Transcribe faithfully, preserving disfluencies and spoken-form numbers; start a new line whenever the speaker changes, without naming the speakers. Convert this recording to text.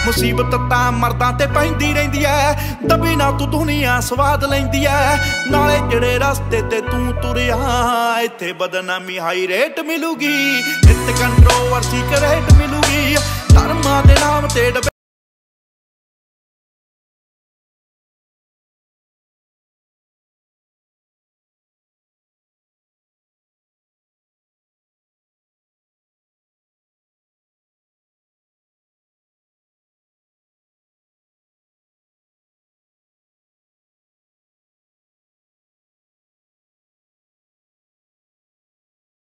मुसीबत तां मर्दां ते पैंदी रहिंदी ऐ, दबी ना तू दुनिया स्वाद लैंदी ऐ। नाले जेड़े रस्ते ते तू तुरिया इत्थे बदनामी हाई रेट मिलूगी, इत्थे कंट्रोवर्सी करेट मिलूगी। धर्मां दे नाम ते